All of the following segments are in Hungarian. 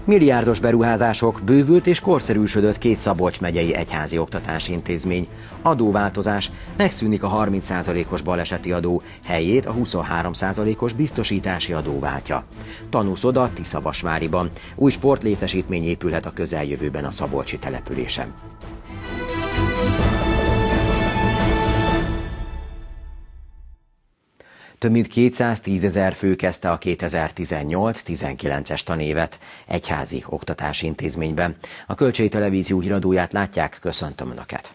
Milliárdos beruházások, bővült és korszerűsödött 2 Szabolcs megyei egyházi oktatási intézmény. Adóváltozás, megszűnik a 30%-os baleseti adó, helyét a 23%-os biztosítási adó váltja. Tanúszoda Tiszavasváriban. Új sportlétesítmény épülhet a közeljövőben a szabolcsi településen. Több mint 210 000 fő kezdte a 2018-19-es tanévet egyházi oktatási intézményben. A Kölcsei Televízió híradóját látják, köszöntöm Önöket!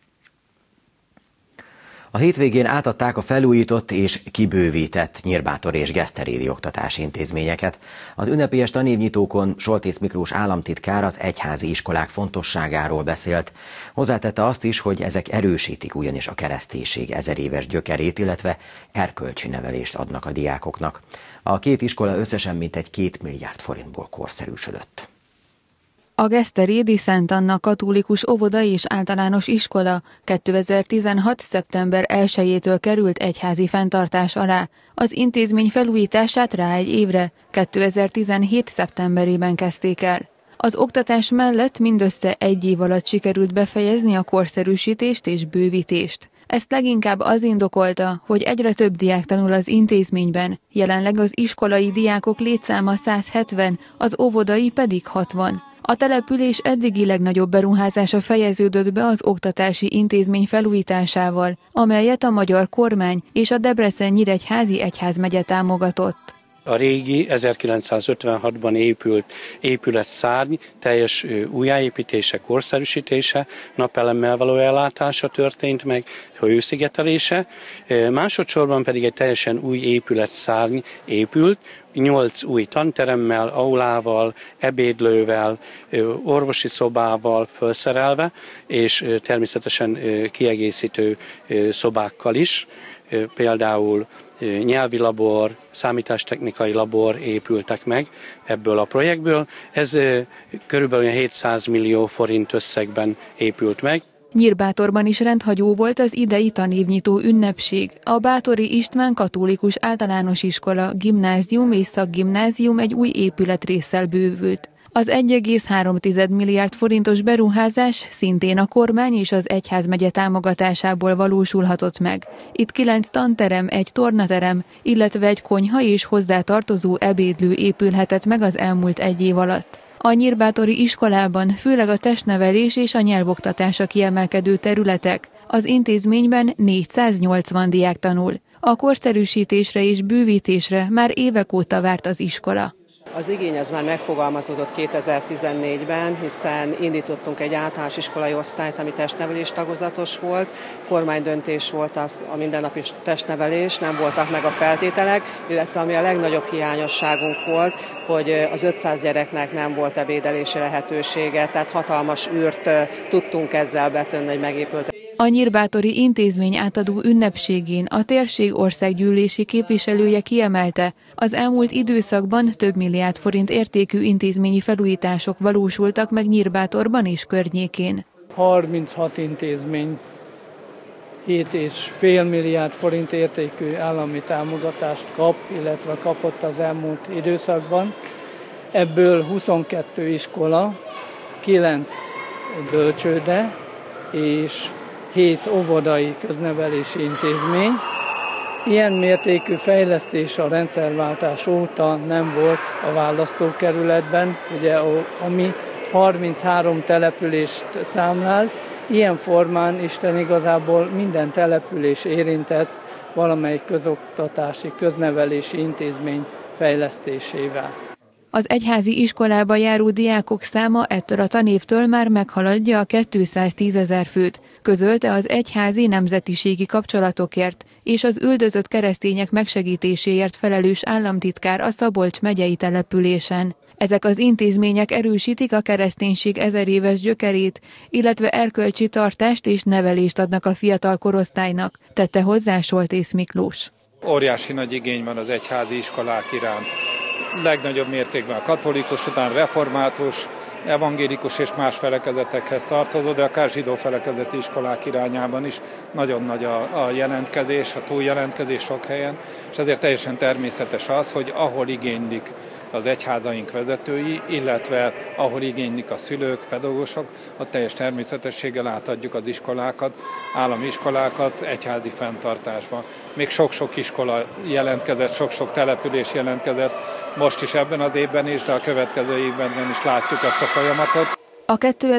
A hétvégén átadták a felújított és kibővített Nyírbátori és Geszterédi oktatási intézményeket. Az ünnepélyes tanévnyitókon Soltész Miklós államtitkár az egyházi iskolák fontosságáról beszélt. Hozzátette azt is, hogy ezek erősítik ugyanis a kereszténység 1000 éves gyökerét, illetve erkölcsi nevelést adnak a diákoknak. A 2 iskola összesen mintegy 2 milliárd forintból korszerűsödött. A Geszterédi Szent Anna Katolikus Óvoda és Általános Iskola 2016. szeptember 1-től került egyházi fenntartás alá. Az intézmény felújítását rá egy évre, 2017. szeptemberében kezdték el. Az oktatás mellett mindössze 1 év alatt sikerült befejezni a korszerűsítést és bővítést. Ezt leginkább az indokolta, hogy egyre több diák tanul az intézményben, jelenleg az iskolai diákok létszáma 170, az óvodai pedig 60. A település eddigi legnagyobb beruházása fejeződött be az oktatási intézmény felújításával, amelyet a magyar kormány és a Debrecen-Nyíregyházi egyházmegye támogatott. A régi 1956-ban épült épületszárny teljes újjáépítése, korszerűsítése, napelemmel való ellátása történt meg, hőszigetelése. Másodszorban pedig egy teljesen új épületszárny épült, 8 új tanteremmel, aulával, ebédlővel, orvosi szobával felszerelve, és természetesen kiegészítő szobákkal is, például nyelvi labor, számítástechnikai labor épültek meg ebből a projektből. Ez körülbelül 700 millió forint összegben épült meg. Nyírbátorban is rendhagyó volt az idei tanévnyitó ünnepség. A Báthori István Katolikus Általános Iskola, gimnázium és szakgimnázium egy új épületrésszel bővült. Az 1,3 milliárd forintos beruházás szintén a kormány és az egyházmegye támogatásából valósulhatott meg. Itt 9 tanterem, egy tornaterem, illetve egy konyha és hozzátartozó ebédlő épülhetett meg az elmúlt 1 év alatt. A nyírbátori iskolában főleg a testnevelés és a nyelvoktatás a kiemelkedő területek. Az intézményben 480 diák tanul. A korszerűsítésre és bővítésre már évek óta várt az iskola. Az igény az már megfogalmazódott 2014-ben, hiszen indítottunk egy általános iskolai osztályt, ami testnevelés tagozatos volt. Kormánydöntés volt az a mindennapi testnevelés, nem voltak meg a feltételek, illetve ami a legnagyobb hiányosságunk volt, hogy az 500 gyereknek nem volt ebédelési lehetősége, tehát hatalmas űrt tudtunk ezzel betönni, hogy megépült. A nyírbátori intézmény átadó ünnepségén a térség országgyűlési képviselője kiemelte, az elmúlt időszakban több milliárd forint értékű intézményi felújítások valósultak meg Nyírbátorban és környékén. 36 intézmény 7,5 milliárd forint értékű állami támogatást kap, illetve kapott az elmúlt időszakban. Ebből 22 iskola, 9 bölcsőde és 7 óvodai köznevelési intézmény. Ilyen mértékű fejlesztés a rendszerváltás óta nem volt a választókerületben, ugye ami 33 települést számlál. Ilyen formán Isten igazából minden település érintett valamelyik közoktatási, köznevelési intézmény fejlesztésével. Az egyházi iskolába járó diákok száma ettől a tanévtől már meghaladja a 210 000 főt, közölte az egyházi nemzetiségi kapcsolatokért és az üldözött keresztények megsegítéséért felelős államtitkár a Szabolcs megyei településen. Ezek az intézmények erősítik a kereszténység 1000 éves gyökerét, illetve erkölcsi tartást és nevelést adnak a fiatal korosztálynak, tette hozzá Soltész Miklós. Óriási nagy igény van az egyházi iskolák iránt. Legnagyobb mértékben a katolikus, után református, evangélikus és más felekezetekhez tartozó, de akár zsidó felekezeti iskolák irányában is nagyon nagy a jelentkezés, a túljelentkezés sok helyen, és ezért teljesen természetes az, hogy ahol igénylik az egyházaink vezetői, illetve ahol igénylik a szülők, pedagógusok, ott teljes természetességgel átadjuk az iskolákat, állami iskolákat egyházi fenntartásba. Még sok-sok iskola jelentkezett, sok-sok település jelentkezett, most is ebben az évben is, de a következő évben is látjuk ezt a folyamatot. A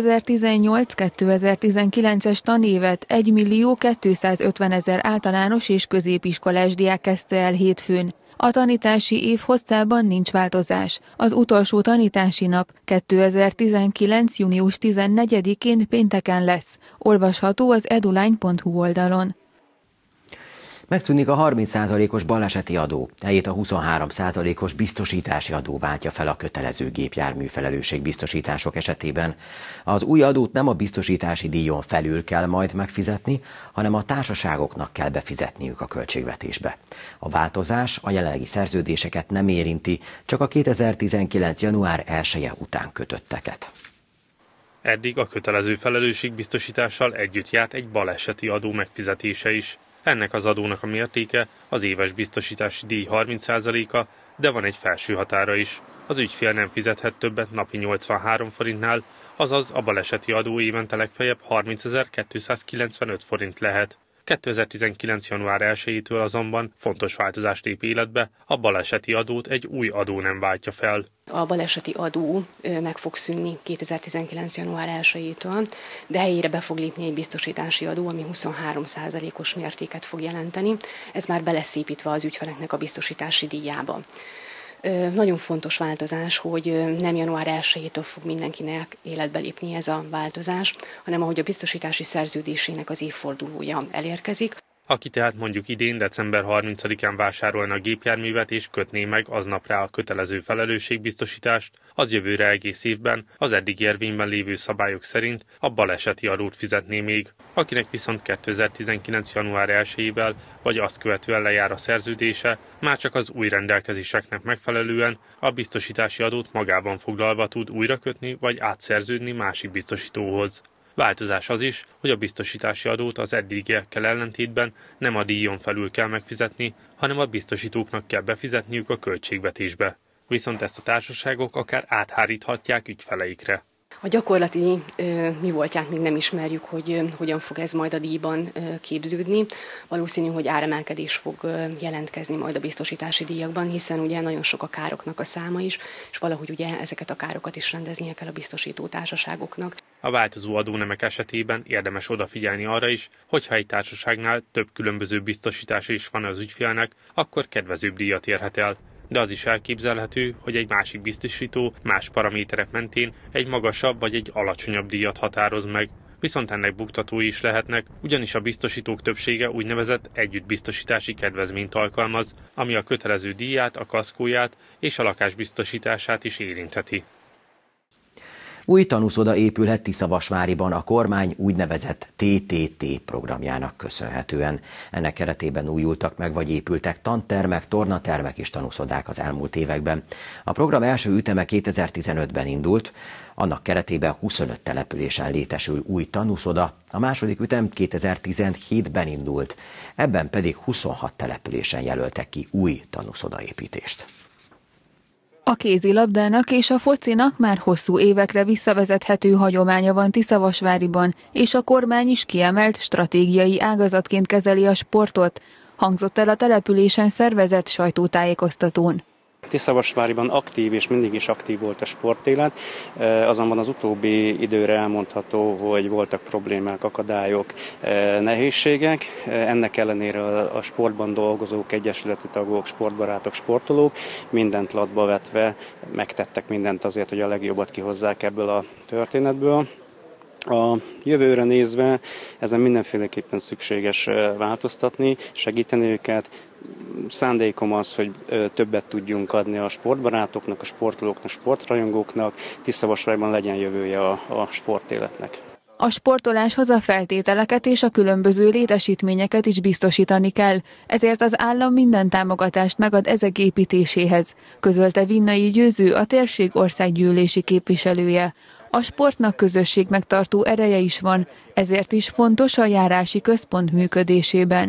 2018-2019-es tanévet 1.250.000 általános és középiskolás diák kezdte el hétfőn. A tanítási év hosszában nincs változás. Az utolsó tanítási nap 2019. június 14-én pénteken lesz. Olvasható az eduline.hu oldalon. Megszűnik a 30%-os baleseti adó, helyét a 23%-os biztosítási adó váltja fel a kötelező gépjármű felelősségbiztosítások esetében. Az új adót nem a biztosítási díjon felül kell majd megfizetni, hanem a társaságoknak kell befizetniük a költségvetésbe. A változás a jelenlegi szerződéseket nem érinti, csak a 2019. január 1-e után kötötteket. Eddig a kötelező felelősségbiztosítással együtt járt egy baleseti adó megfizetése is. Ennek az adónak a mértéke az éves biztosítási díj 30%-a, de van egy felső határa is. Az ügyfél nem fizethet többet napi 83 forintnál, azaz a baleseti adó évente legfeljebb 30.295 forint lehet. 2019. január 1-től azonban fontos változást lép életbe, a baleseti adót egy új adó nem váltja fel. A baleseti adó meg fog szűnni 2019. január 1-től, de helyére be fog lépni egy biztosítási adó, ami 23%-os mértéket fog jelenteni. Ez már beleszépítve az ügyfeleknek a biztosítási díjába. Nagyon fontos változás, hogy nem január 1-től fog mindenkinek életbe lépni ez a változás, hanem ahogy a biztosítási szerződésének az évfordulója elérkezik. Aki tehát mondjuk idén december 30-án vásárolna a gépjárművet és kötné meg aznap rá a kötelező felelősségbiztosítást, az jövőre egész évben az eddig érvényben lévő szabályok szerint a baleseti adót fizetné még. Akinek viszont 2019. január 1-ével vagy azt követően lejár a szerződése, már csak az új rendelkezéseknek megfelelően a biztosítási adót magában foglalva tud újra kötni vagy átszerződni másik biztosítóhoz. Változás az is, hogy a biztosítási adót az eddigiekkel ellentétben nem a díjon felül kell megfizetni, hanem a biztosítóknak kell befizetniük a költségvetésbe. Viszont ezt a társaságok akár átháríthatják ügyfeleikre. A gyakorlati mi voltját még nem ismerjük, hogy hogyan fog ez majd a díjban képződni. Valószínű, hogy áremelkedés fog jelentkezni majd a biztosítási díjakban, hiszen ugye nagyon sok a károknak a száma is, és valahogy ugye ezeket a károkat is rendeznie kell a biztosító társaságoknak. A változó adónemek esetében érdemes odafigyelni arra is, hogyha egy társaságnál több különböző biztosítása is van az ügyfélnek, akkor kedvezőbb díjat érhet el. De az is elképzelhető, hogy egy másik biztosító más paraméterek mentén egy magasabb vagy egy alacsonyabb díjat határoz meg. Viszont ennek buktatói is lehetnek, ugyanis a biztosítók többsége úgynevezett együttbiztosítási kedvezményt alkalmaz, ami a kötelező díját, a kaszkóját és a lakás biztosítását is érintheti. Új tanúszoda épülhet Tiszavasváriban a kormány úgynevezett TTT programjának köszönhetően. Ennek keretében újultak meg vagy épültek tantermek, tornatermek és tanúszodák az elmúlt években. A program első üteme 2015-ben indult, annak keretében 25 településen létesül új tanúszoda, a második ütem 2017-ben indult, ebben pedig 26 településen jelöltek ki új tanúszodaépítést. A kézilabdának és a focinak már hosszú évekre visszavezethető hagyománya van Tiszavasváriban, és a kormány is kiemelt stratégiai ágazatként kezeli a sportot, hangzott el a településen szervezett sajtótájékoztatón. Tiszavasváriban aktív és mindig is aktív volt a sportélet, azonban az utóbbi időre elmondható, hogy voltak problémák, akadályok, nehézségek. Ennek ellenére a sportban dolgozók, egyesületi tagok, sportbarátok, sportolók mindent latba vetve megtettek mindent azért, hogy a legjobbat kihozzák ebből a történetből. A jövőre nézve ezen mindenféleképpen szükséges változtatni, segíteni őket. Szándékom az, hogy többet tudjunk adni a sportbarátoknak, a sportolóknak, a sportrajongóknak, Tiszavasváriban legyen jövője a sportéletnek. A sportoláshoz a feltételeket és a különböző létesítményeket is biztosítani kell, ezért az állam minden támogatást megad ezek építéséhez, közölte Vinnai Győző, a térség országgyűlési képviselője. A sportnak közösség megtartó ereje is van, ezért is fontos a járási központ működésében.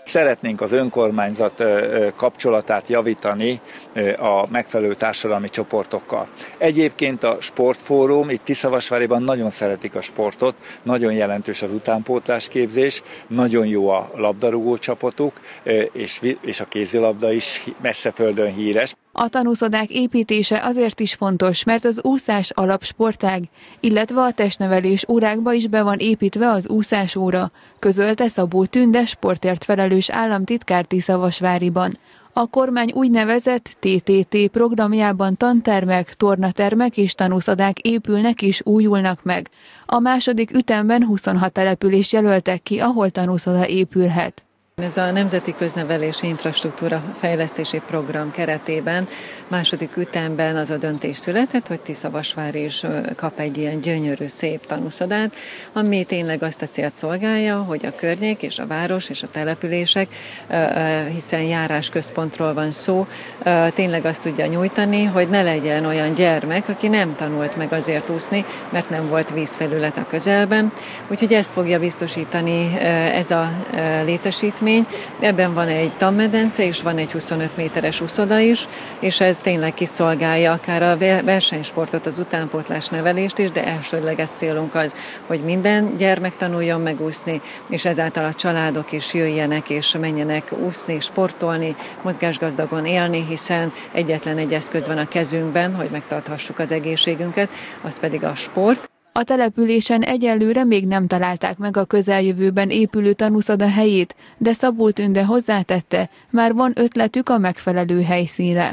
Szeretnénk az önkormányzat kapcsolatát javítani a megfelelő társadalmi csoportokkal. Egyébként a sportfórum, itt Tiszavasváriban nagyon szeretik a sportot, nagyon jelentős az utánpótlásképzés, nagyon jó a labdarúgó csapatuk, és a kézilabda is messze földön híres. A tanúszodák építése azért is fontos, mert az úszás alapsportág, illetve a testnevelés órákba is be van építve az úszásóra, közölte Szabó Tünde sportért felelős államtitkár Tiszavasváriban. A kormány úgynevezett TTT programjában tantermek, tornatermek és tanúszodák épülnek és újulnak meg. A második ütemben 26 település jelöltek ki, ahol tanúszoda épülhet. Ez a Nemzeti Köznevelési Infrastruktúra Fejlesztési Program keretében második ütemben az a döntés született, hogy Tiszavasvár is kap egy ilyen gyönyörű, szép tanúszodát, ami tényleg azt a célt szolgálja, hogy a környék és a város és a települések, hiszen járásközpontról van szó, tényleg azt tudja nyújtani, hogy ne legyen olyan gyermek, aki nem tanult meg azért úszni, mert nem volt vízfelület a közelben. Úgyhogy ezt fogja biztosítani ez a létesítmény. Ebben van egy tanmedence, és van egy 25 méteres úszoda is, és ez tényleg kiszolgálja akár a versenysportot, az utánpótlás nevelést is, de elsődleges célunk az, hogy minden gyermek tanuljon megúszni, és ezáltal a családok is jöjjenek és menjenek úszni, sportolni, mozgásgazdagon élni, hiszen egyetlen egy eszköz van a kezünkben, hogy megtarthassuk az egészségünket, az pedig a sport. A településen egyelőre még nem találták meg a közeljövőben épülő tanúszoda helyét, de Szabó Tünde hozzátette, már van ötletük a megfelelő helyszínre.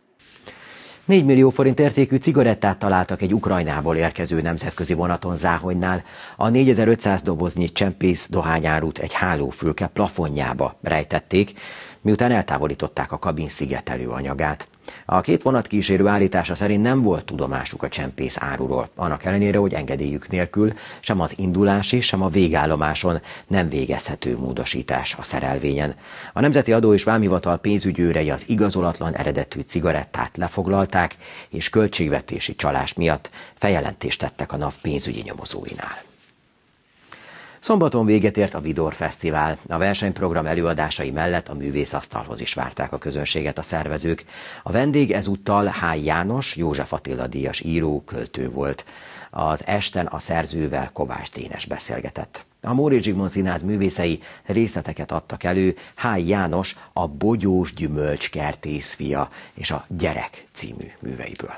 4 millió forint értékű cigarettát találtak egy Ukrajnából érkező nemzetközi vonaton Záhonynál. A 4500 doboznyi csempész dohányárút egy hálófülke plafonjába rejtették, miután eltávolították a kabin szigetelő anyagát. A két vonatkísérő állítása szerint nem volt tudomásuk a csempész áruról, annak ellenére, hogy engedélyük nélkül sem az indulási, sem a végállomáson nem végezhető módosítás a szerelvényen. A Nemzeti Adó és Vámhivatal pénzügyőrei az igazolatlan eredetű cigarettát lefoglalták, és költségvetési csalás miatt feljelentést tettek a NAV pénzügyi nyomozóinál. Szombaton véget ért a Vidor Fesztivál. A versenyprogram előadásai mellett a művészasztalhoz is várták a közönséget a szervezők. A vendég ezúttal Háj János, József Attila díjas író, költő volt. Az esten a szerzővel Kovács Dénes beszélgetett. A Móricz Zsigmond Színház művészei részleteket adtak elő Háj János a Bogyós gyümölcskertész fia és a Gyerek című műveiből.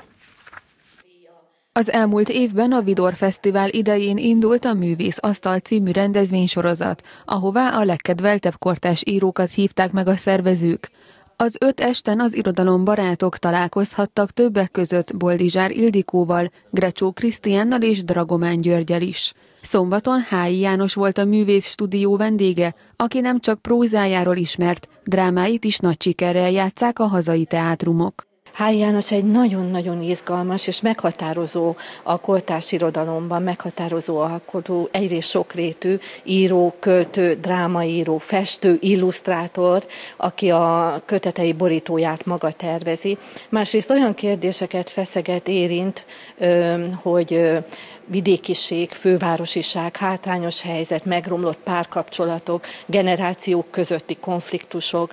Az elmúlt évben a Vidor Fesztivál idején indult a Művész Asztal című rendezvénysorozat, ahová a legkedveltebb kortárs írókat hívták meg a szervezők. Az 5 esten az irodalombarátok találkozhattak többek között Boldizsár Ildikóval, Grecsó Krisztiánnal és Dragomán Györgyel is. Szombaton Háj János volt a Művész Stúdió vendége, aki nem csak prózájáról ismert, drámáit is nagy sikerrel játsszák a hazai teátrumok. Háj János egy nagyon-nagyon izgalmas és meghatározó a kortárs irodalomban, meghatározó alkotó, egyrészt sokrétű író, költő, drámaíró, festő, illusztrátor, aki a kötetei borítóját maga tervezi. Másrészt olyan kérdéseket feszeget, érint, hogy vidékiség, fővárosiság, hátrányos helyzet, megromlott párkapcsolatok, generációk közötti konfliktusok,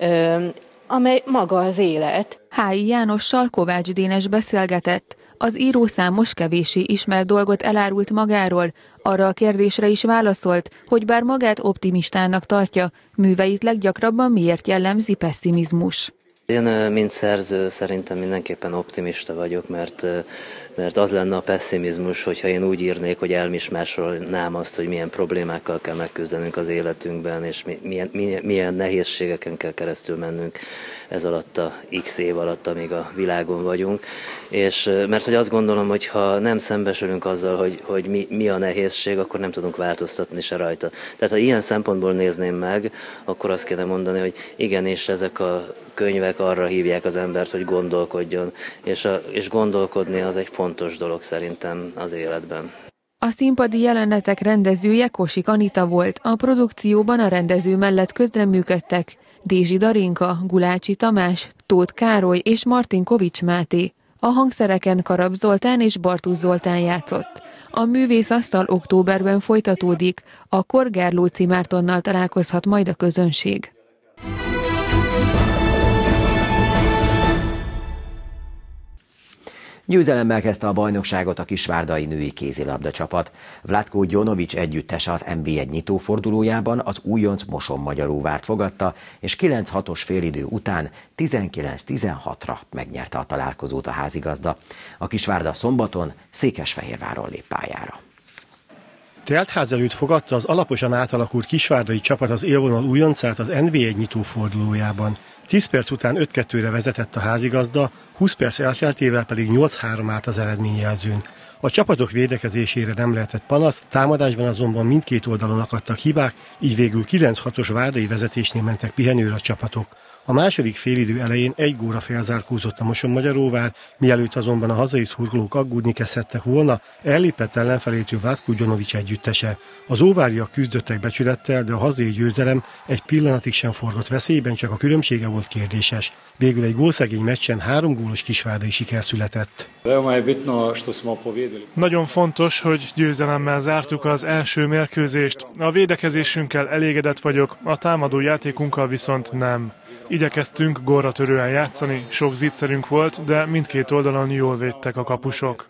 amely maga az élet. Háj Jánossal Kovács Dénes beszélgetett. Az író számos kevéssé ismert dolgot elárult magáról, arra a kérdésre is válaszolt, hogy bár magát optimistának tartja, műveit leggyakrabban miért jellemzi pesszimizmus. Én, mint szerző, szerintem mindenképpen optimista vagyok, mert az lenne a pesszimizmus, hogyha én úgy írnék, hogy elmismásolnám azt, hogy milyen problémákkal kell megküzdenünk az életünkben, és milyen nehézségeken kell keresztül mennünk ez alatt a x év alatt, amíg a világon vagyunk. És mert hogy azt gondolom, hogy ha nem szembesülünk azzal, hogy mi a nehézség, akkor nem tudunk változtatni se rajta. Tehát ha ilyen szempontból nézném meg, akkor azt kéne mondani, hogy igenis ezek a könyvek arra hívják az embert, hogy gondolkodjon, és gondolkodni az egy fontos dolog szerintem az életben. A színpadi jelenetek rendezője Kosik Anita volt, a produkcióban a rendező mellett közreműködtek Dézsi Darinka, Gulácsi Tamás, Tóth Károly és Martin Kovics Máté. A hangszereken Karab Zoltán és Bartusz Zoltán játszott. A művészasztal októberben folytatódik, akkor Lóczy Mártonnal találkozhat majd a közönség. Győzelemmel kezdte a bajnokságot a kisvárdai női kézilabda csapat. Vlatko Gyonovics együttese az NB1 nyitófordulójában az újonc Mosonmagyaróvárt fogadta, és 9-6-os félidő után 19-16-ra megnyerte a találkozót a házigazda. A Kisvárda szombaton Székesfehérváron lép pályára. Teltház előtt fogadta az alaposan átalakult kisvárdai csapat az élvonal újoncát az NB1 nyitófordulójában. 10 perc után 5-2-re vezetett a házigazda, 20 perc elteltével pedig 8-3 állt az eredményjelzőn. A csapatok védekezésére nem lehetett panasz, támadásban azonban mindkét oldalon akadtak hibák, így végül 9-6-os várdai vezetésnél mentek pihenőre a csapatok. A második félidő elején 1 góra felzárkózott a Mosonmagyaróvár, mielőtt azonban a hazai szurkolók aggódni kezdtek volna, ellépett ellenfelétől Vlatko Gyonovics együttese. Az óváriak küzdöttek becsülettel, de a hazai győzelem egy pillanatig sem forgott veszélyben, csak a különbsége volt kérdéses. Végül egy gólszegény meccsen 3 gólos kisvárdai siker született. Nagyon fontos, hogy győzelemmel zártuk az első mérkőzést. A védekezésünkkel elégedett vagyok, a támadó játékunkkal viszont nem. Igyekeztünk gólra törően játszani, sok zicserünk volt, de mindkét oldalon jól védtek a kapusok.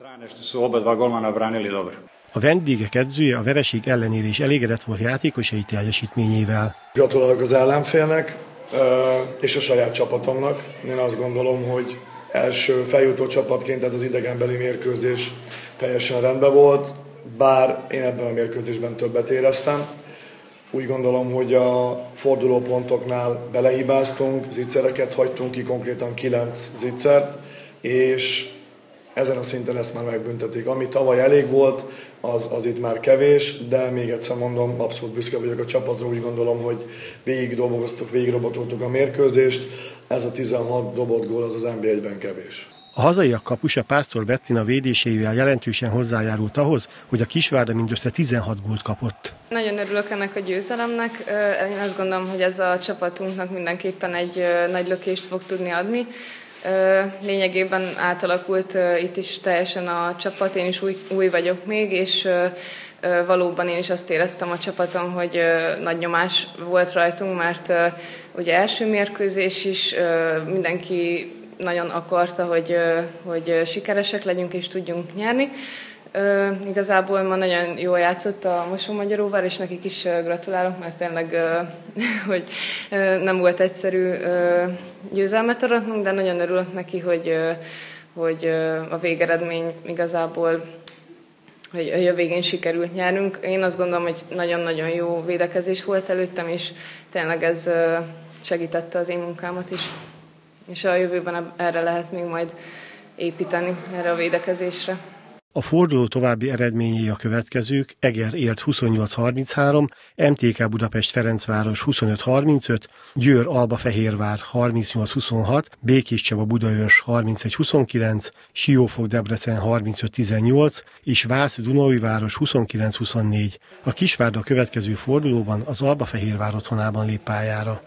A vendégek edzője a vereség ellenére is elégedett volt játékosai teljesítményével. Gratulálok az ellenfélnek és a saját csapatomnak. Én azt gondolom, hogy első feljutó csapatként ez az idegenbeli mérkőzés teljesen rendben volt, bár én ebben a mérkőzésben többet éreztem. Úgy gondolom, hogy a fordulópontoknál belehibáztunk, zicsereket hagytunk ki, konkrétan 9 zicsert, és ezen a szinten ezt már megbüntetik. Ami tavaly elég volt, az itt már kevés, de még egyszer mondom, abszolút büszke vagyok a csapatra, úgy gondolom, hogy végigrobotoltuk a mérkőzést, ez a 16 dobott gól az NB1-ben kevés. A hazaiak kapusa Pásztor Bettina védésével jelentősen hozzájárult ahhoz, hogy a Kisvárda mindössze 16 gólt kapott. Nagyon örülök ennek a győzelemnek. Én azt gondolom, hogy ez a csapatunknak mindenképpen egy nagy lökést fog tudni adni. Lényegében átalakult itt is teljesen a csapat, én is új vagyok még, és valóban én is azt éreztem a csapaton, hogy nagy nyomás volt rajtunk, mert ugye első mérkőzés is mindenki nagyon akarta, hogy sikeresek legyünk és tudjunk nyerni. Igazából ma nagyon jól játszott a Mosonmagyaróvár, és nekik is gratulálok, mert tényleg hogy nem volt egyszerű győzelmet aratnunk, de nagyon örülök neki, hogy a végeredmény igazából, hogy a végén sikerült nyernünk. Én azt gondolom, hogy nagyon-nagyon jó védekezés volt előttem, és tényleg ez segítette az én munkámat is. És a jövőben erre lehet még majd építeni, erre a védekezésre. A forduló további eredményei a következők: Eger Ért 28-33, MTK Budapest Ferencváros 25-35, Győr Albafehérvár 38-26, Békés Csaba Budaörs 31-29, Siófok Debrecen 35-18 és Vác Dunaújváros 29-24. A Kisvárda a következő fordulóban az Albafehérvár otthonában lép pályára.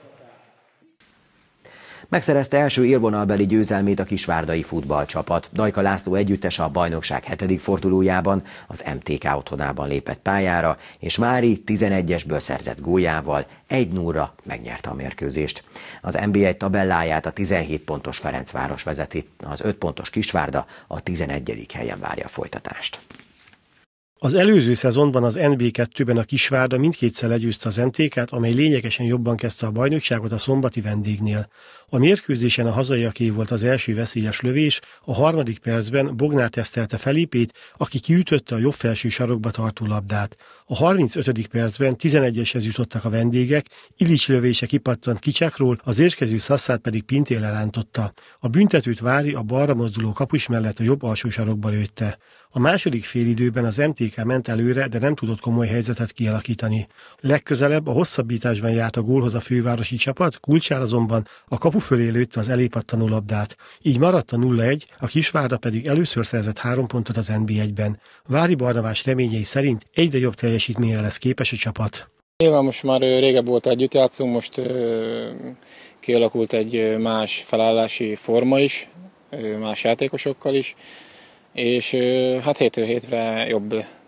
Megszerezte első élvonalbeli győzelmét a kisvárdai futballcsapat. Dajka László együttese a bajnokság 7. fordulójában az MTK otthonában lépett pályára, és Mári 11-esből szerzett góljával 1-0-ra megnyerte a mérkőzést. Az NB1 tabelláját a 17 pontos Ferencváros vezeti, az 5 pontos Kisvárda a 11. helyen várja a folytatást. Az előző szezonban az NB2-ben a Kisvárda mindkétszer legyőzte az MTK-t, amely lényegesen jobban kezdte a bajnokságot a szombati vendégnél. A mérkőzésen a hazaiaké volt az első veszélyes lövés, a harmadik percben Bognár tesztelte Felipét, aki kiütötte a jobb felső sarokba tartó labdát. A 35. percben 11-eshez jutottak a vendégek, Ilics lövése kipattant Kicsákról, az érkező Szasszát pedig Pintér lerántotta. A büntetőt Vári a balra mozduló kapus mellett a jobb alsó sarokba lőtte. A második félidőben az MTK ment előre, de nem tudott komoly helyzetet kialakítani. Legközelebb a hosszabbításban járt a gólhoz a fővárosi csapat, Kulcsár azonban a kapu fölé lőtte az elépattanó labdát. Így maradt a 0-1, a Kisvárda pedig először szerzett 3 pontot az NB1-ben. Vári Barnabás reményei szerint egyre jobb teljesítményre lesz képes a csapat. Nyilván most már régebb óta együtt játszunk, most kialakult egy más felállási forma is, más játékosokkal is, és hát hétről hétre jobb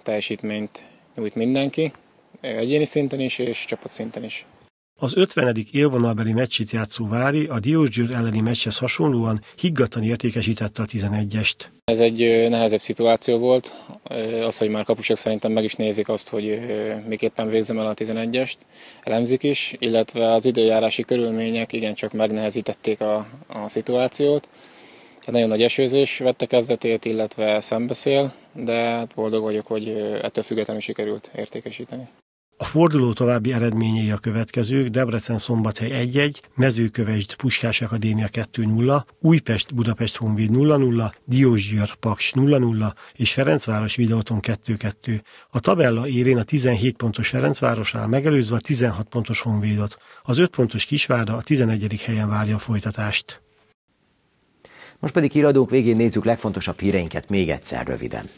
teljesítményt nyújt mindenki, egyéni szinten is és csapatszinten is. Az 50. élvonalbeli meccsit játszó Vári a Diósgyőr elleni meccshez hasonlóan higgadtan értékesítette a 11-est. Ez egy nehezebb szituáció volt, az, hogy már kapusok szerintem meg is nézik azt, hogy miképpen végzem el a 11-est, elemzik is, illetve az időjárási körülmények igencsak megnehezítették a szituációt. Egy nagyon nagy esőzés vette kezdetét, illetve szembeszél, de boldog vagyok, hogy ettől függetlenül sikerült értékesíteni. A forduló további eredményei a következők: Debrecen-Szombathely 1-1, Mezőkövesd-Puskás Akadémia 2-0, Újpest-Budapest Honvéd 0-0, Diósgyőr-Paks 0-0 és Ferencváros-Videoton 2-2. A tabella élén a 17 pontos Ferencváros áll, megelőzve a 16 pontos Honvédot. Az 5 pontos Kisvárda a 11. helyen várja a folytatást. Most pedig híradók végén nézzük legfontosabb híreinket még egyszer röviden.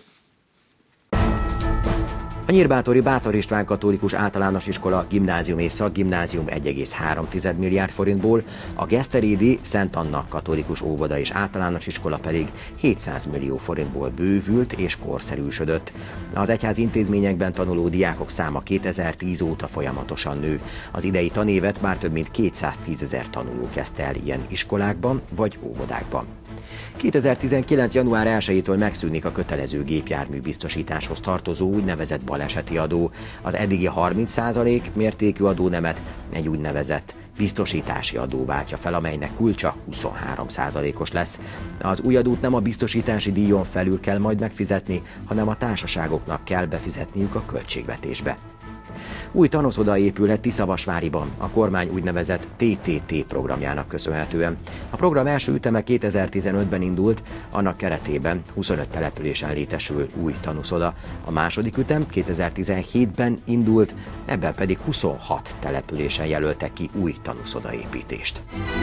A nyírbátori Bátor István Katolikus Általános Iskola, Gimnázium és Szakgimnázium 1,3 milliárd forintból, a Geszterédi Szent Anna Katolikus Óvoda és Általános Iskola pedig 700 millió forintból bővült és korszerűsödött. Az egyházi intézményekben tanuló diákok száma 2010 óta folyamatosan nő. Az idei tanévet már több mint 210 000 tanuló kezdte el ilyen iskolákban vagy óvodákban. 2019. január 1-től megszűnik a kötelező gépjármű biztosításhoz tartozó úgynevezett baleseti adó. Az eddigi 30% mértékű adónemet egy úgynevezett biztosítási adó váltja fel, amelynek kulcsa 23%-os lesz. Az új adót nem a biztosítási díjon felül kell majd megfizetni, hanem a társaságoknak kell befizetniük a költségvetésbe. Új tanoszoda épülhet Tiszavasváriban a kormány úgynevezett TTT programjának köszönhetően. A program első üteme 2015-ben indult, annak keretében 25 településen létesül új tanoszoda. A második ütem 2017-ben indult, ebben pedig 26 településen jelöltek ki új tanoszoda építést.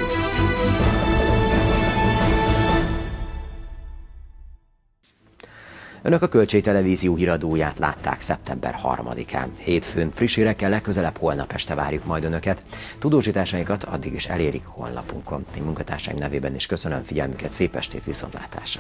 Önök a Kölcsey Televízió híradóját látták szeptember 3-án. Hétfőn friss hírekkel legközelebb holnap este várjuk majd Önöket. Tudósításainkat addig is elérik honlapunkon. Én munkatársaim nevében is köszönöm figyelmüket, szép estét, viszontlátásra!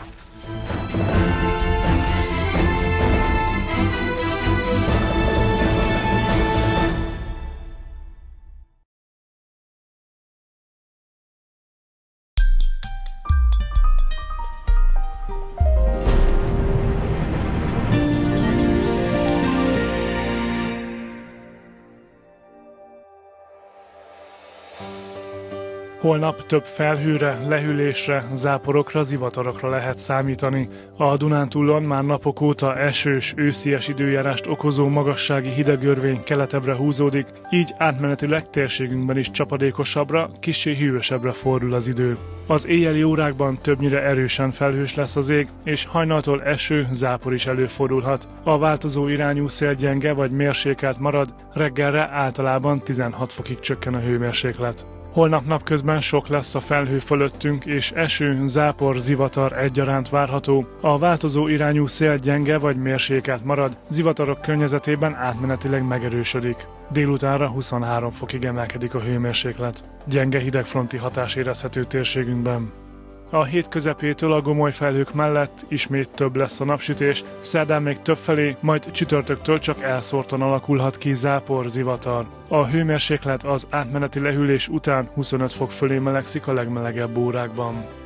Holnap több felhőre, lehűlésre, záporokra, zivatarokra lehet számítani. A Dunántúlon már napok óta esős, őszies időjárást okozó magassági hidegörvény keletebbre húzódik, így átmenetileg térségünkben is csapadékosabbra, kissé hűvösebbre fordul az idő. Az éjjeli órákban többnyire erősen felhős lesz az ég, és hajnaltól eső, zápor is előfordulhat. A változó irányú szél gyenge vagy mérsékelt marad, reggelre általában 16 fokig csökken a hőmérséklet. Holnap napközben sok lesz a felhő fölöttünk, és eső, zápor, zivatar egyaránt várható. A változó irányú szél gyenge vagy mérsékelt marad, zivatarok környezetében átmenetileg megerősödik. Délutánra 23 fokig emelkedik a hőmérséklet. Gyenge hidegfronti hatás érezhető térségünkben. A hét közepétől a gomoly felhők mellett ismét több lesz a napsütés, szerdán még többfelé, majd csütörtöktől csak elszórtan alakulhat ki zápor, zivatar. A hőmérséklet az átmeneti lehűlés után 25 fok fölé melegszik a legmelegebb órákban.